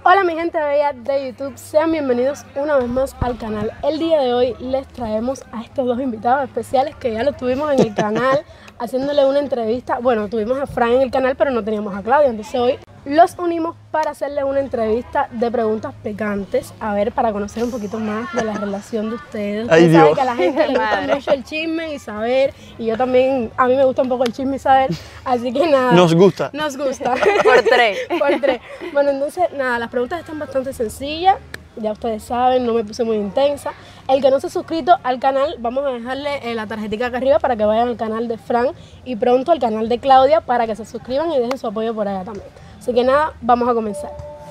Hola mi gente bella de YouTube, sean bienvenidos una vez más al canal. El día de hoy les traemos a estos dos invitados especiales que ya los tuvimos en el canal haciéndole una entrevista. Bueno, tuvimos a Fran en el canal pero no teníamos a Claudia, entonces hoy los unimos para hacerle una entrevista de preguntas picantes, a ver, para conocer un poquito más de la relación de ustedes. Ustedes saben que a la gente le gusta mucho el chisme y saber, y yo también, a mí me gusta un poco el chisme y saber, así que nada. Nos gusta. Nos gusta. Por tres. Por tres. Bueno, entonces, nada, las preguntas están bastante sencillas, ya ustedes saben, no me puse muy intensa. El que no se ha suscrito al canal, vamos a dejarle la tarjetita acá arriba para que vayan al canal de Fran y pronto al canal de Claudia para que se suscriban y dejen su apoyo por allá también. Así que nada, vamos a comenzar.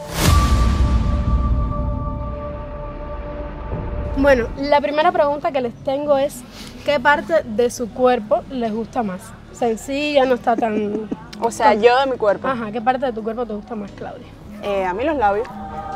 Bueno, la primera pregunta que les tengo es ¿qué parte de su cuerpo les gusta más? Sencilla, no está tan... O sea, yo de mi cuerpo. Ajá, ¿qué parte de tu cuerpo te gusta más, Claudia? A mí los labios.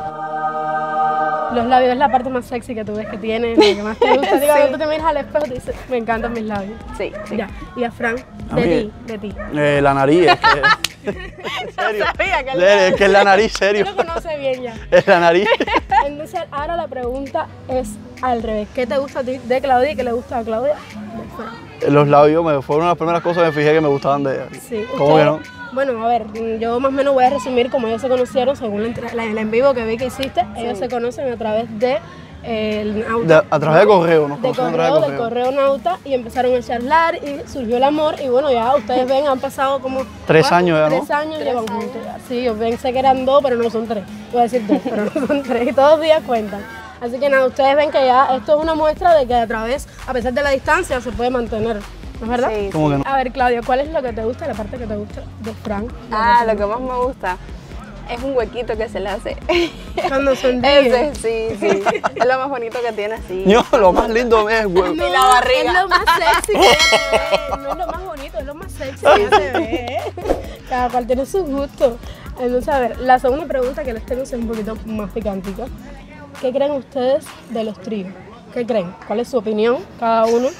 Los labios es la parte más sexy que tú ves que tienes, la que más te gusta. Digo, Sí. cuando tú te miras al espejo y dices, me encantan mis labios. Sí, sí. Ya, y a Fran, A mí, de ti. La nariz, es que... ¿En serio? Sabía que Es que es la nariz, serio. Tú lo conoces bien ya. Es la nariz. Entonces, ahora la pregunta es al revés. ¿Qué te gusta a ti de Claudia y qué le gusta a Claudia de Fran? Los labios fueron una de las primeras cosas que me fijé que me gustaban de ella. Sí. ¿Cómo que no? Ustedes- Bueno, a ver, yo más o menos voy a resumir cómo ellos se conocieron según la en vivo que vi que hiciste. Ellos se conocen a través de el Nauta. A través de correo, nos De conocimos a través correo, de del correo. correo Nauta y empezaron a charlar y surgió el amor y bueno, ya ustedes ven, han pasado como... 3 años ya, ¿no? 3 años llevan juntos ya. Sí, yo pensé que eran 2, pero no son 3. Voy a decir 2, pero no son 3 y todos los días cuentan. Así que nada, ustedes ven que ya esto es una muestra de que a pesar de la distancia, se puede mantener. ¿No es verdad? Sí. ¿Cómo que no? A ver, Claudia, ¿cuál es lo que te gusta, la parte que te gusta de Fran? Lo que más me gusta es un huequito que se le hace. Cuando sonríe. Ese, sí. Es lo más bonito que tiene así. Yo, lo más lindo es el huevo. No, Y la barriga. es lo más sexy que ella se ve. No es lo más bonito, es lo más sexy que ella se ve. Cada cual tiene su gusto. Entonces, a ver, la segunda pregunta que les tengo es un poquito más picantica. ¿Qué creen ustedes de los tríos? ¿Qué creen? ¿Cuál es su opinión, cada uno?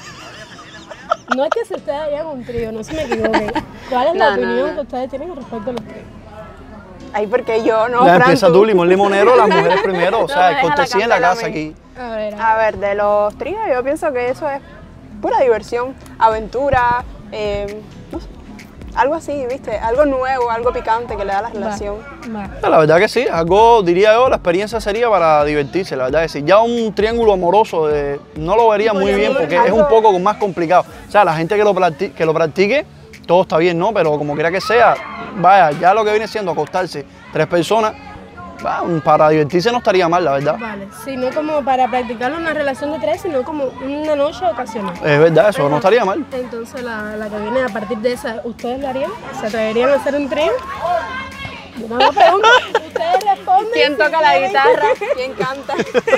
No es que si ustedes hayan un trío, no se me equivoquen. ¿Cuál es la No, no, opinión no. que ustedes tienen respecto a los tríos? Ay, porque yo no, Ya Fran, empieza tú, limón limonero, las mujeres primero. O sea, déjala cortesía en la cantar a casa mí. aquí. A ver, A ver, de los tríos yo pienso que eso es pura diversión, aventura, no sé, algo así, ¿viste? Algo nuevo, algo picante que le da a la relación. va. La verdad que sí, algo, diría yo, la experiencia sería para divertirse, la verdad que sí. Ya un triángulo amoroso no lo vería muy bien porque es un poco más complicado. O sea, la gente que lo practique, todo está bien, ¿no? Pero como quiera que sea, vaya, ya lo que viene siendo acostarse 3 personas, para divertirse no estaría mal, la verdad. Vale, sí, no como para practicarlo en una relación de 3, sino como una noche ocasional. Es verdad, eso no estaría mal. Entonces la que viene a partir de esa, ¿ustedes lo harían? ¿Se atreverían a hacer un trío? Yo no me pregunto, ustedes responden. ¿Quién si toca la quieren. guitarra? ¿Quién canta?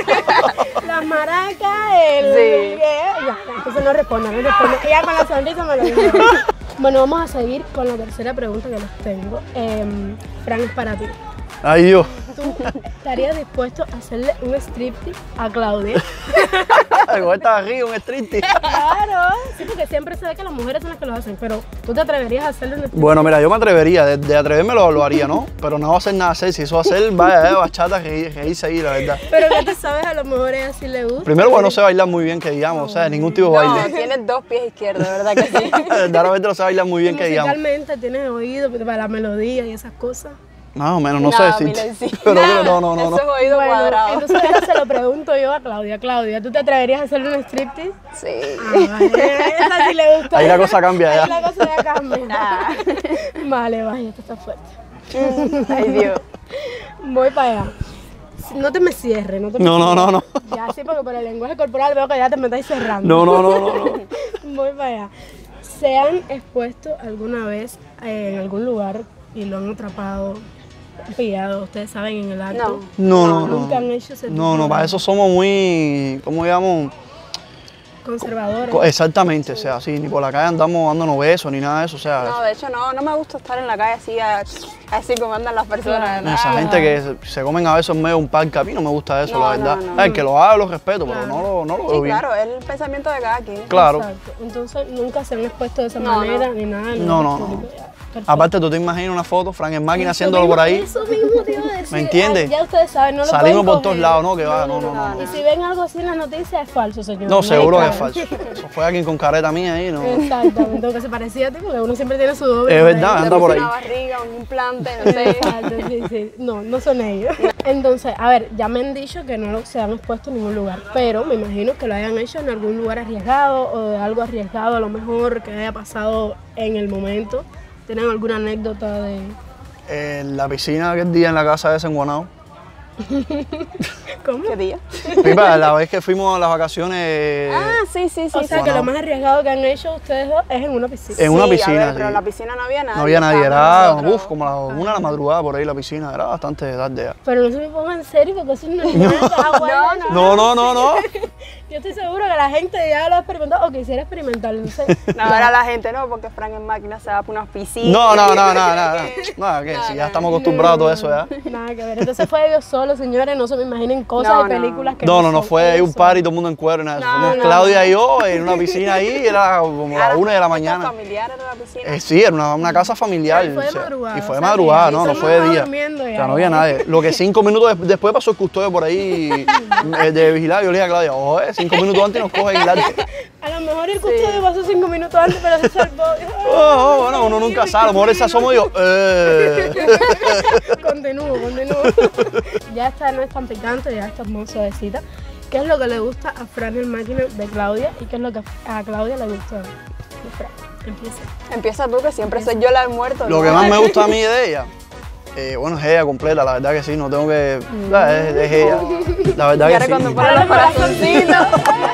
Las maracas, el... Sí. Ya, entonces no respondan. Ya con la sonrisa me lo digo. Bueno, vamos a seguir con la tercera pregunta que les tengo. Fran, es para ti. Ay, Dios. ¿Tú estarías dispuesto a hacerle un striptease a Claudia? Igual está aquí, un striptease. Claro, sí, porque siempre se ve que las mujeres son las que lo hacen, pero ¿tú te atreverías a hacerle un striptease? Bueno, mira, yo me atrevería, de atreverme lo haría, ¿no? Pero no va a hacer nada sexy, eso va a ser, vaya, bachata, reírse ahí, la verdad. Pero que tú sabes, a lo mejor es así le gusta. Primero, bueno, no sé bailar muy bien, que digamos, o sea, ningún tipo de No, baile. tienes 2 pies izquierdos, de verdad que sí. Verdaderamente no sé bailar muy bien, que digamos. Musicalmente tienes oído para la melodía y esas cosas. Más o menos, no sé Nada, decirte. Mila, sí. Pero Nada, no. Eso es oído Bueno, cuadrado. entonces ahora se lo pregunto yo a Claudia. Claudia, ¿tú te atreverías a hacerle un striptease? Sí. Vale, esa sí le gusta. Ahí la cosa cambia ya. Ahí la cosa ya cambia. Ah. Vale, vaya, esto está fuerte. Ay, Dios. Voy para allá. No te me cierres, no te me No. cierres. Ya, sí, porque por el lenguaje corporal veo que ya te me estáis cerrando. No. Voy para allá. ¿Se han expuesto alguna vez en algún lugar y lo han atrapado, pillado, ustedes saben, en el acto? No. Nunca han hecho ese tipo No, de- para eso somos muy, ¿cómo digamos? Conservadores. Exactamente, o sea, sí, ni por la calle andamos dándonos besos ni nada de eso, o sea, No, de hecho no me gusta estar en la calle así como andan las personas. esa gente que se comen a besos en medio de un parque, a mí no me gusta eso, No, la verdad. no. El que lo haga lo respeto, pero Claro. no lo Sí, veo bien. claro, es el pensamiento de cada quien. Claro. Exacto. Entonces nunca se han expuesto de esa No, manera no. ni nada. No. público ya. Perfecto. Aparte, tú te imaginas una foto, Frank en máquina haciéndolo por ahí. Eso mismo te iba a decir. ¿Me entiendes? Ya ustedes saben, no lo Salimos pueden por todos coger. lados, ¿no? Que va, no. Y si ven algo así en las noticias, es falso, señor. No, seguro que hay es falso. Eso fue alguien con careta mía ahí, ¿no? Exactamente, aunque se parecía a ti, porque uno siempre tiene su doble. Es verdad, Le anda por puse ahí. una barriga, un implante, no sé. Exacto, sí. No son ellos. Entonces, a ver, ya me han dicho que no se han expuesto en ningún lugar, pero me imagino que lo hayan hecho en algún lugar arriesgado o de algo arriesgado a lo mejor que haya pasado en el momento. ¿Tienen alguna anécdota de...? En la piscina aquel día en la casa de ese en Guanao. ¿Cómo? ¿Qué día? Pipa, la vez que fuimos a las vacaciones Ah, sí. O sea, que lo más arriesgado que han hecho ustedes dos es en una piscina. en una Sí, piscina. a ver, pero sí. en la piscina no había nadie. No había nadie, estábamos era nosotros. como las 1 de la madrugada por ahí la piscina, era bastante tarde ya. Pero no se me pongan en serio porque eso no es nada. No. Yo estoy seguro que la gente ya lo ha experimentado o quisiera experimentarlo, no sé. No, ahora la gente no, porque Frank en máquina se va por unas piscinas. No, que si ya estamos acostumbrados a todo eso ya. Nada que ver. Entonces fue ellos solos, señores, no se me imaginen cosas No, de películas que No, son fue ellos un party y solos. todo el mundo en cuero y nada. No, Fuimos no, Claudia y yo en una piscina ahí, era como las 1 de la mañana. familiar era la piscina? Sí, era una casa familiar. Y fue de o sea, madrugada, y fue de o sea, madrugada, que no todo el fue mundo de día. durmiendo O ya. sea, no había nadie. Lo que 5 minutos después pasó el custodio por ahí de vigilar. Yo le dije a Claudia, oye, 5 minutos antes nos coge vigilante. A lo mejor el custodio pasó 5 minutos antes, pero se salvó. Bueno, uno nunca sabe. A lo mejor ese asomo y yo, Continúo. Ya esta no es tan picante, ya está muy suavecita. ¿Qué es lo que le gusta a Fran el máquina de Claudia y qué es lo que a Claudia le gusta de Fran? Empieza. Empieza tú, que siempre soy yo la del muerto. Lo ¿no? que más me gusta a mí de ella, bueno, es ella completa, la verdad que sí, no tengo que... Es ella, la verdad Y ahora que cuando sí. pone los corazoncitos.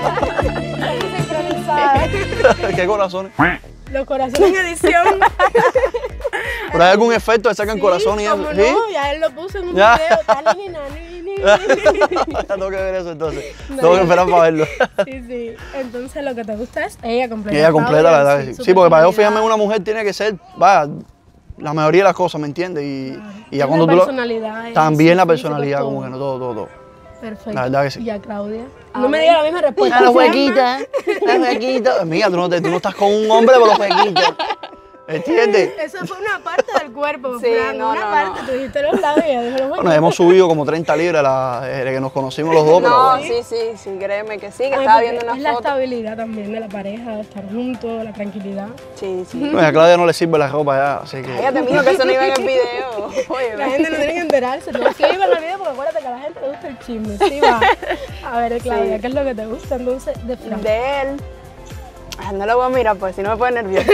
¿Qué corazones? Los corazones en edición. ¿Por ahí algún efecto de sacan corazón y eso? ¿Cómo ¿Sí? no? Ya él lo puso en un Ya. video. Ya tengo que ver eso entonces. Tengo que esperar para verlo. Sí. Entonces lo que te gusta es ella completa. Y ella completa, la verdad que sí. su Sí, porque para yo personalidad. fijarme en una mujer tiene que ser, vaya, la mayoría de las cosas, ¿me entiendes? Y ya La cuando tú lo... personalidad, También la sí, personalidad, todo. como que no, todo. Perfecto. La verdad que sí. Y a Claudia. No me diga la misma respuesta. Los huequitos. Mira, tú no estás con un hombre por los huequitos. ¿Entiendes? Eso fue una parte del cuerpo, Sí, Fran. no, una no, parte, no. tú dijiste los labios y ella dijo los Bueno, huequitos. hemos subido como 30 libras desde que nos conocimos los dos, pero No, bueno. sí, créeme que sí, que Ay, estaba porque viendo es una la foto. estabilidad también de la pareja, de estar juntos, la tranquilidad. Sí. Pues a Claudia no le sirve la ropa ya, así que... Cállate, mijo, que eso no iba en el video. Oye, La gente no tiene que enterarse. No, sí, iba en el video porque acuérdate que a la gente le gusta el chisme. Sí, va. A ver, Claudia, Sí. ¿qué es lo que te gusta entonces de Fran? de él. No lo voy a mirar, pues si no me pone nerviosa.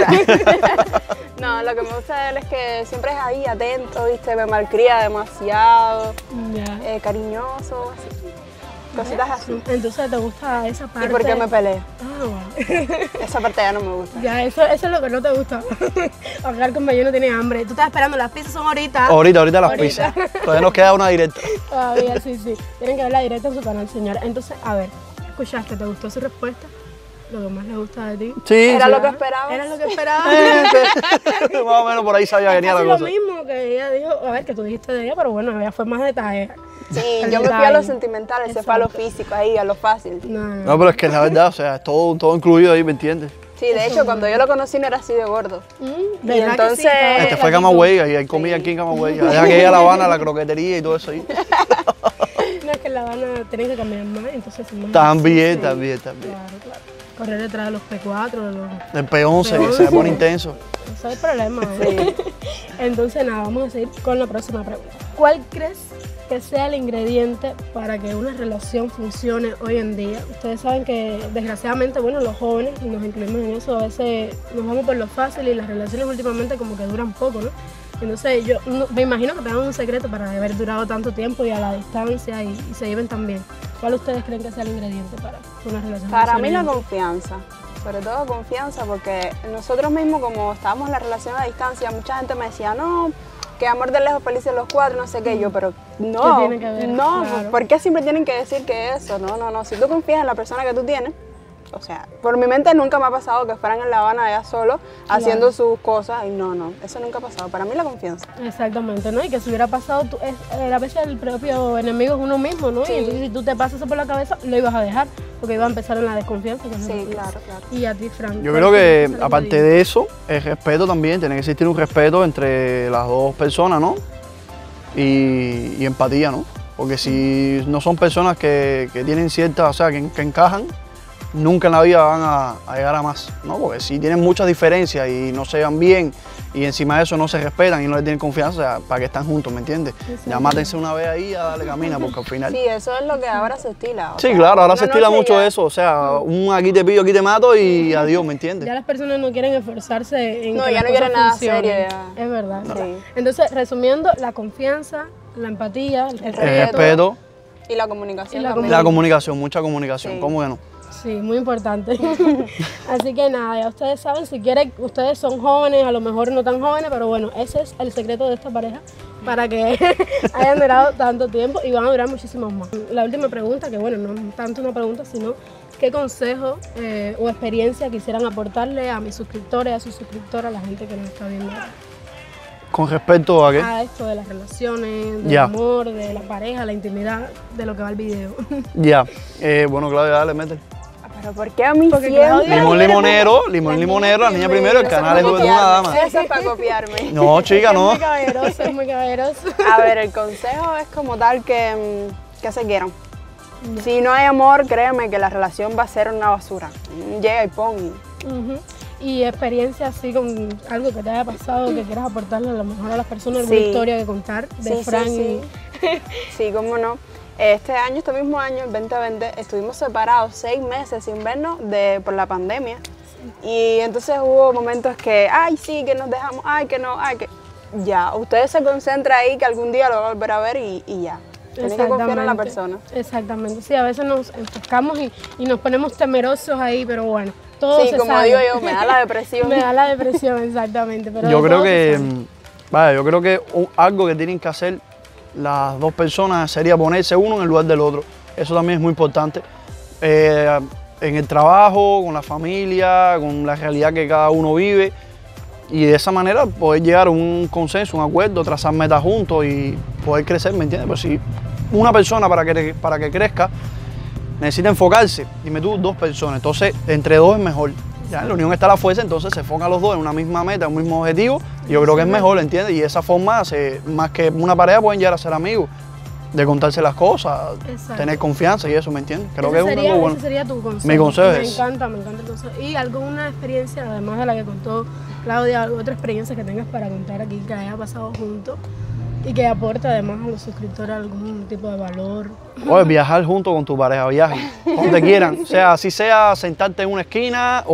No, lo que me gusta de él es que siempre es ahí, atento, ¿viste? Me malcría demasiado, Ya. cariñoso, así. Cositas así. Entonces te gusta esa parte. ¿Y por qué me peleo? Ah, bueno. Esa parte ya no me gusta. Ya, eso es lo que no te gusta. Hablar con Bello no tiene hambre. Tú estás esperando, las pizzas son ahorita. Ahorita las Ahorita. pizzas. Todavía nos queda una directa. Todavía, sí. Tienen que ver la directa en su canal, señora. Entonces, a ver, ¿escuchaste? ¿Te gustó su respuesta? Lo que más le gusta de ti. Sí, Era sí. lo que esperaba. Era lo que esperaba. Más o menos por ahí sabía que venía Casi la lo cosa. mismo que ella dijo, a ver, que tú dijiste de ella, pero bueno, ella fue más detalle. Sí, El yo me fui a detalle. lo sentimental, se fue a lo físico, ahí, a lo fácil. No. No, pero es que la verdad, o sea, es todo incluido ahí, ¿me entiendes? Sí, de hecho, cuando yo lo conocí no era así de gordo. ¿Verdad Y que entonces- sí? Todo Este fue flaquito. Camagüey, y hay comida aquí en Camagüey. Deja que ella La Habana, la croquetería y todo eso ahí. No, es que en La Habana tienen que cambiar más, entonces es más También. Claro. Correr detrás de los P4, de los... El P11, que se pone intenso. Ese es el problema, ¿eh? Entonces, nada, vamos a seguir con la próxima pregunta. ¿Cuál crees que sea el ingrediente para que una relación funcione hoy en día? Ustedes saben que, desgraciadamente, bueno, los jóvenes, y nos incluimos en eso, a veces nos vamos por lo fácil y las relaciones últimamente como que duran poco, ¿no? Entonces, yo me imagino que tengan un secreto para haber durado tanto tiempo y a la distancia y se lleven tan bien. ¿Cuál ustedes creen que sea el ingrediente para que una relación Para mí funcione? la confianza, sobre todo confianza, porque nosotros mismos como estábamos en la relación a distancia, mucha gente me decía, no, que amor de lejos, felices los cuatro, no sé qué, yo, pero no, ¿Qué tiene que ver? no, Claro. ¿por qué siempre tienen que decir que eso? No, si tú confías en la persona que tú tienes, o sea, por mi mente nunca me ha pasado que fueran en La Habana allá solo, haciendo sus cosas, y no, eso nunca ha pasado, para mí la confianza. Exactamente, ¿no? Y que si hubiera pasado, a veces el propio enemigo es uno mismo, ¿no? Sí. Y entonces si tú te pasas eso por la cabeza, lo ibas a dejar. porque iba a empezar en la desconfianza. Que Sí, claro. Y a ti, Frank. Yo creo que aparte de eso, el respeto también, tiene que existir un respeto entre las dos personas, ¿no? Y empatía, ¿no? Porque si no son personas que tienen ciertas, o sea, que encajan, nunca en la vida van a llegar a más, ¿no? Porque si tienen muchas diferencias y no se llevan bien y encima de eso no se respetan y no les tienen confianza, o sea, ¿para qué están juntos, me entiendes? Ya mátense una vez ahí y a darle camina, porque al final... Sí, eso es lo que ahora se estila. Sí, claro, ahora se estila mucho eso, o sea, un aquí te pillo, aquí te mato y adiós, ¿me entiendes? Ya las personas no quieren esforzarse en No, que ya las no quieren cosas nada funcionen. serio ya. Es verdad. Sí. Entonces, resumiendo, la confianza, la empatía, el El respeto, Y la comunicación Y la también. la comunicación, mucha comunicación, Sí. ¿cómo que no? Sí, muy importante. Así que nada, ya ustedes saben, si quieren, ustedes son jóvenes, a lo mejor no tan jóvenes, pero bueno, ese es el secreto de esta pareja para que hayan durado tanto tiempo y van a durar muchísimos más. La última pregunta, que bueno, no tanto una pregunta, sino qué consejo o experiencia quisieran aportarle a mis suscriptores, a sus suscriptoras, a la gente que nos está viendo ahora. ¿Con respecto a qué? A esto de las relaciones, del Ya. amor, de la pareja, la intimidad, de lo que va el video. Ya, bueno, Claudia, dale, métele. Pero ¿por qué a mí Porque siempre? Claudia- Limón limonero, la niña primero, el canal es de una dama. Eso es para copiarme. No, chica, Es no. muy caballeroso, es muy caballeroso. A ver, el consejo es como tal que se quieran. Si no hay amor, créeme que la relación va a ser una basura. Llega y pon. Ujú. Y experiencia así con algo que te haya pasado, que quieras aportarle a lo mejor a las personas, alguna Sí. historia que contar de Sí, Fran sí, sí, cómo no. Este mismo año, el 2020, estuvimos separados 6 meses sin vernos por la pandemia. Y entonces hubo momentos que, ay, sí, que nos dejamos, ay, que no, ay, que... Ya, ustedes se concentran ahí que algún día lo van a volver a ver y ya. Tienes que confiar en la persona. Exactamente, sí, a veces nos enfocamos y nos ponemos temerosos ahí, pero bueno, todo Sí, se como sabe. digo yo, me da la depresión. Me da la depresión, exactamente. Pero Yo de creo todo se que, sabe. vaya, yo creo que algo que tienen que hacer las dos personas sería ponerse uno en el lugar del otro. Eso también es muy importante. En el trabajo, con la familia, con la realidad que cada uno vive. Y de esa manera poder llegar a un consenso, un acuerdo, trazar metas juntos y poder crecer, ¿me entiendes? Pues si una persona para que crezca necesita enfocarse, dime tú, 2 personas, entonces entre 2 es mejor. Ya en la unión está la fuerza, entonces se enfocan los 2 en una misma meta, un mismo objetivo, y yo creo que es mejor, ¿entiendes? Y de esa forma, más que una pareja, pueden llegar a ser amigos, de contarse las cosas, Exacto. tener confianza y eso, ¿me entiendes? Creo Ese que es sería, algo bueno. ese sería tu consejo. Mi consejo me es- encanta el consejo. Y alguna experiencia, además de la que contó Claudia, otra experiencia que tengas para contar aquí que haya pasado juntos y que aporte además a los suscriptores algún tipo de valor. Oye, viajar junto con tu pareja, viajen, donde quieran. O sea, así sea sentarte en una esquina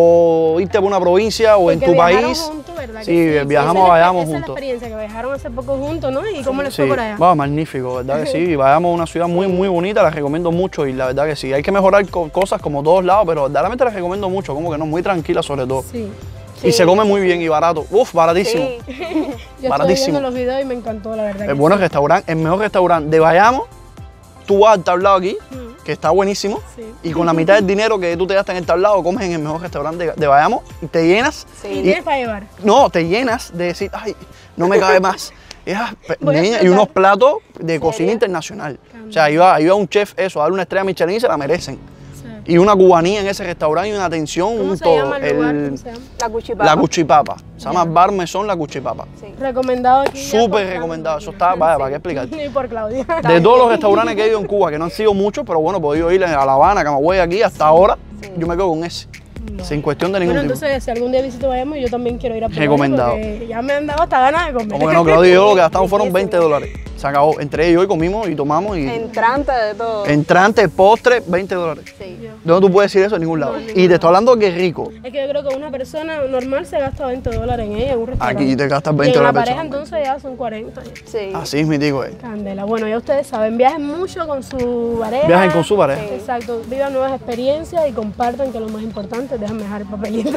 o irte por una provincia o en Porque tu viajaron país. juntos, ¿verdad que Sí, sí? viajamos, Esa es vayamos esa es la juntos. experiencia, que viajaron hace poco juntos, ¿no? ¿Y cómo les Sí, fue por allá? va, magnífico, ¿verdad que sí? Vayamos a una ciudad muy, muy bonita, la recomiendo mucho y la verdad que sí. Hay que mejorar cosas como todos lados, pero verdaderamente la recomiendo mucho, como que no, muy tranquila sobre todo. Sí. Y se come muy bien y barato. Uf, baratísimo. Sí. Yo estuve Baratísimo. viendo los videos y me encantó, la verdad. El bueno restaurante, el mejor restaurante de Bayamo, tú vas al tablado aquí, que está buenísimo, Sí. y con la mitad del dinero que tú te gastas en el tablado, comes en el mejor restaurante de Bayamo y te llenas. ¿Y Sí. tienes para llevar? No, te llenas de decir, ay, no me cabe más. Voy a Niña, y explotar. unos platos de cocina internacional. O sea, iba un chef eso, a darle una estrella Michelin y se la merecen. Sí. Y una cubanía en ese restaurante y una atención, ¿Cómo un se todo. llama el lugar? ¿Cómo se llama? La cuchipapa. La Cuchipapa. Se llama Bar Mesón La Cuchipapa. Sí. Recomendado aquí. ya por Súper Fran. recomendado. Eso está, vaya, ¿para qué explicarte? Y por Claudia. De todos los restaurantes que he ido en Cuba, que no han sido muchos, pero bueno, he podido ir a La Habana, Camagüey, aquí, hasta ahora, yo me quedo con ese. Sin cuestión de ningún Bueno, tipo. entonces, si algún día visito Bayamo, yo también quiero ir a probar. Recomendado. Porque ya me han dado hasta ganas de comer. Como que no, Claudio y yo lo que gastamos fueron $20. Se acabó. Entre ellos y comimos y tomamos y Entrante de todo. entrante, postre, $20. Sí. ¿Dónde tú puedes decir eso? En ningún lado. No, en ningún Y te lado. estoy hablando que es rico. Es que yo creo que una persona normal se gasta $20 en ella, en un restaurante. Aquí te gastas Y $20 en la personas. pareja entonces ya son 40. Sí. Así es mi tico. Candela. Bueno, ya ustedes saben, viajen mucho con su pareja. Viajen con su pareja. Sí. Exacto, vivan nuevas experiencias y compartan, que es lo más importante. Déjame dejar el papelito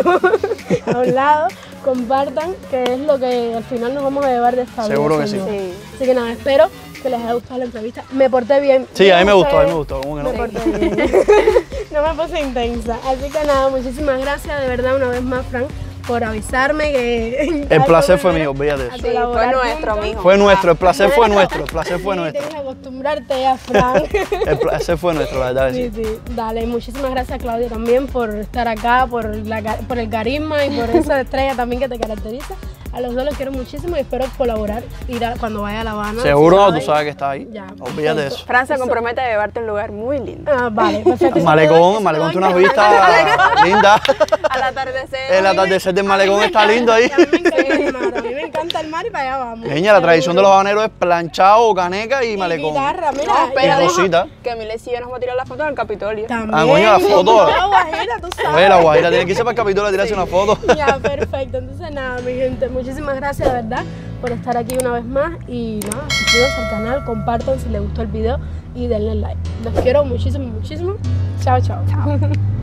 a un lado. Compartan, que es lo que al final nos vamos a llevar de esta vida. Seguro que sí. señor. Sí. Así que nada, espero que les haya gustado la entrevista. Me porté bien. Sí, Yo a mí me no gustó, sé, a mí me gustó. ¿Cómo que no? Me porté bien. No me puse intensa. Así que nada, muchísimas gracias de verdad una vez más, Fran, por avisarme que... El placer fue mío, olvídate de a eso. Sí, fue colaborar nuestro, juntos. mijo. Fue nuestro, el placer fue nuestro, el placer fue Sí, nuestro. tienes que acostumbrarte ya, Fran. El placer fue nuestro, la verdad. Sí, sí. Dale, muchísimas gracias, Claudia, también por estar acá, por el carisma y por esa estrella también que te caracteriza. A los dos los quiero muchísimo y espero colaborar, cuando vaya a La Habana. Seguro, si tú sabes que está ahí. Ya, Olvídate de eso. Fran se compromete a llevarte a un lugar muy lindo. Ah, vale, perfecto. El malecón tiene unas vistas lindas. Al atardecer. El atardecer del malecón está lindo ahí. A mí me encanta el mar, a mí me encanta el mar y para allá vamos. Niña, la tradición de los habaneros es planchado, caneca y Y malecón. guitarra, No, mira. espera, Y rosita. que Milesi y yo nos vamos a tirar la foto en el Capitolio. También. Ah, coño, la foto. La Guajira, tú sabes. Oye, la Guajira tiene que irse para el Capitolio a tirarse una foto. Ya, perfecto. Entonces, nada, mi gente, muchísimas gracias, de verdad, por estar aquí una vez más. Y nada, suscríbanse al canal, compartan si les gustó el video y denle like. Los quiero muchísimo, muchísimo. Chao, chao.